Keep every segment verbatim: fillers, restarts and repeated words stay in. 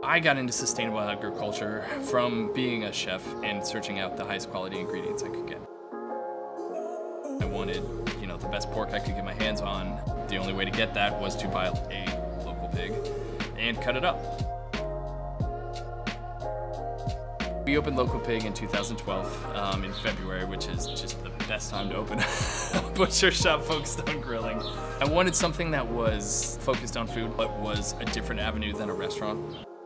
I got into sustainable agriculture from being a chef and searching out the highest quality ingredients I could get. I wanted, you know, the best pork I could get my hands on. The only way to get that was to buy a local pig and cut it up. We opened Local Pig in two thousand twelve, um, in February, which is just the best time to open a butcher shop focused on grilling. I wanted something that was focused on food, but was a different avenue than a restaurant.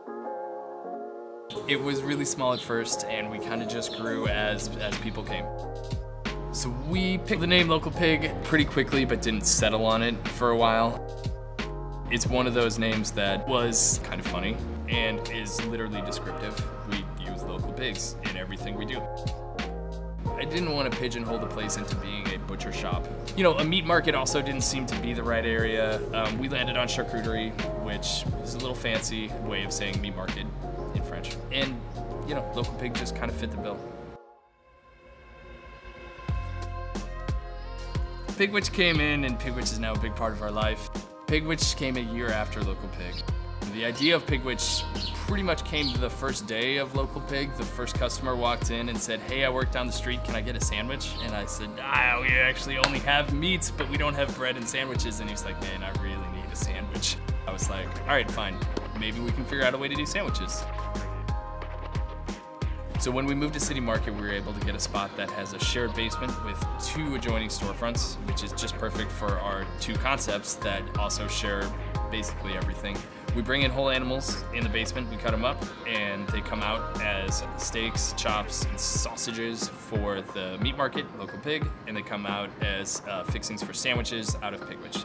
It was really small at first, and we kind of just grew as, as people came. So we picked the name Local Pig pretty quickly, but didn't settle on it for a while. It's one of those names that was kind of funny and is literally descriptive. We use local pigs in everything we do. I didn't want to pigeonhole the place into being a butcher shop. You know, a meat market also didn't seem to be the right area. Um, we landed on Charcuterie, which is a little fancy way of saying meat market in French. And, you know, Local Pig just kind of fit the bill. Pigwich came in, and Pigwich is now a big part of our life. Pigwich came a year after Local Pig. The idea of Pigwich pretty much came the first day of Local Pig. The first customer walked in and said, "Hey, I work down the street, can I get a sandwich?" And I said, "Ah, we actually only have meats, but we don't have bread and sandwiches." And he was like, "Man, I really need a sandwich." I was like, "All right, fine. Maybe we can figure out a way to do sandwiches." So when we moved to City Market, we were able to get a spot that has a shared basement with two adjoining storefronts, which is just perfect for our two concepts that also share basically everything. We bring in whole animals in the basement, we cut them up, and they come out as steaks, chops, and sausages for the meat market, Local Pig, and they come out as uh, fixings for sandwiches out of Pigwich.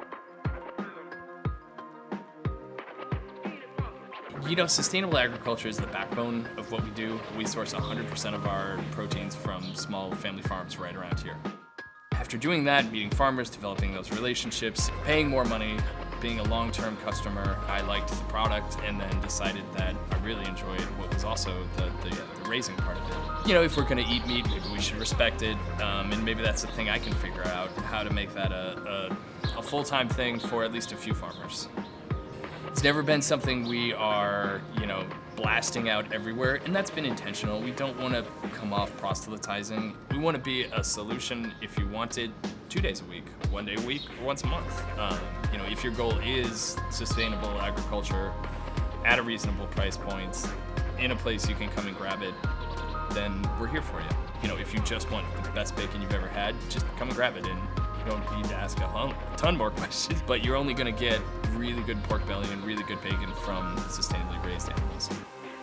You know, sustainable agriculture is the backbone of what we do. We source one hundred percent of our proteins from small family farms right around here. After doing that, meeting farmers, developing those relationships, paying more money, being a long-term customer, I liked the product and then decided that I really enjoyed what was also the, the, the raising part of it. You know, if we're gonna eat meat, maybe we should respect it, um, and maybe that's the thing I can figure out, how to make that a, a, a full-time thing for at least a few farmers. It's never been something we are, you know, blasting out everywhere, and that's been intentional. We don't want to come off proselytizing. We want to be a solution if you wanted two days a week, one day a week, or once a month. Um, you know, if your goal is sustainable agriculture at a reasonable price point, in a place you can come and grab it, then we're here for you. You know, if you just want the best bacon you've ever had, just come and grab it, and you don't need to ask a ton more questions, but you're only gonna get really good pork belly and really good bacon from sustainably raised animals.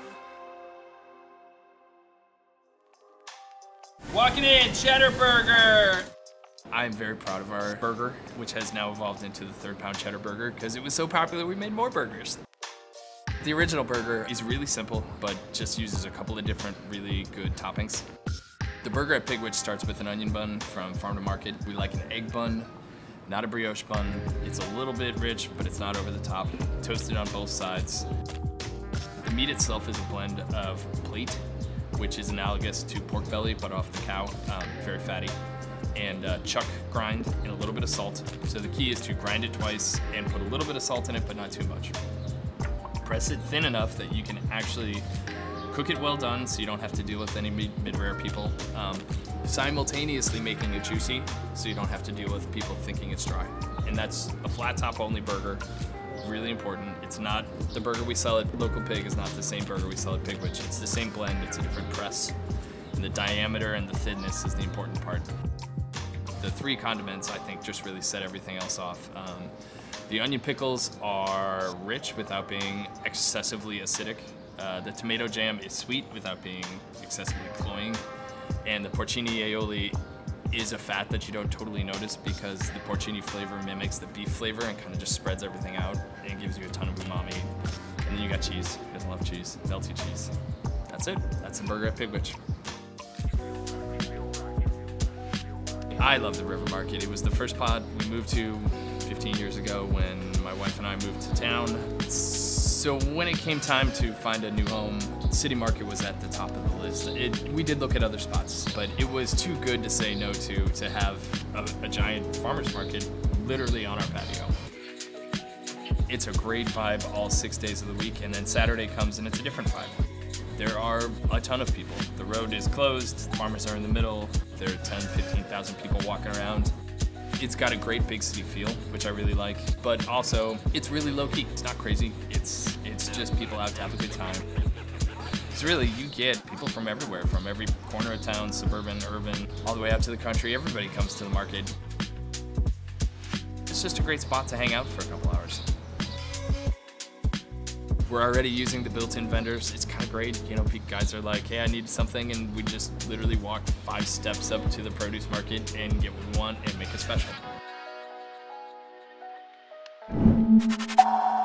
Walking in, Cheddar Burger! I'm very proud of our burger, which has now evolved into the third pound cheddar burger because it was so popular we made more burgers. The original burger is really simple, but just uses a couple of different really good toppings. The burger at Pigwich starts with an onion bun from farm to market. We like an egg bun, not a brioche bun. It's a little bit rich, but it's not over the top. Toasted on both sides. The meat itself is a blend of plate, which is analogous to pork belly, but off the cow, um, very fatty, and uh, chuck grind and a little bit of salt. So the key is to grind it twice and put a little bit of salt in it, but not too much. Press it thin enough that you can actually cook it well done so you don't have to deal with any mid-rare people. Um, simultaneously making it juicy so you don't have to deal with people thinking it's dry. And that's a flat top only burger, really important. It's not the burger we sell at Local Pig is not the same burger we sell at Pigwich. It's the same blend, it's a different press. And the diameter and the thinness is the important part. The three condiments, I think, just really set everything else off. Um, the onion pickles are rich without being excessively acidic. Uh, the tomato jam is sweet without being excessively cloying. And the porcini aioli is a fat that you don't totally notice because the porcini flavor mimics the beef flavor and kind of just spreads everything out and gives you a ton of umami. And then you got cheese. You guys love cheese, melty cheese. That's it. That's the burger at Pigwich. I love the River Market. It was the first pod we moved to fifteen years ago when my wife and I moved to town. So when it came time to find a new home, City Market was at the top of the list. It, we did look at other spots, but it was too good to say no to, to have a, a giant farmer's market literally on our patio. It's a great vibe all six days of the week, and then Saturday comes and it's a different vibe. There are a ton of people. The road is closed, the farmers are in the middle, there are ten, fifteen thousand people walking around. It's got a great big city feel, which I really like, but also it's really low key. It's not crazy, it's, it's just people out to have a good time. It's really, you get people from everywhere, from every corner of town, suburban, urban, all the way out to the country. Everybody comes to the market. It's just a great spot to hang out for a couple hours. We're already using the built-in vendors. It's kind of great. You know, guys are like, hey, I need something, and we just literally walk five steps up to the produce market and get what we want and make it special.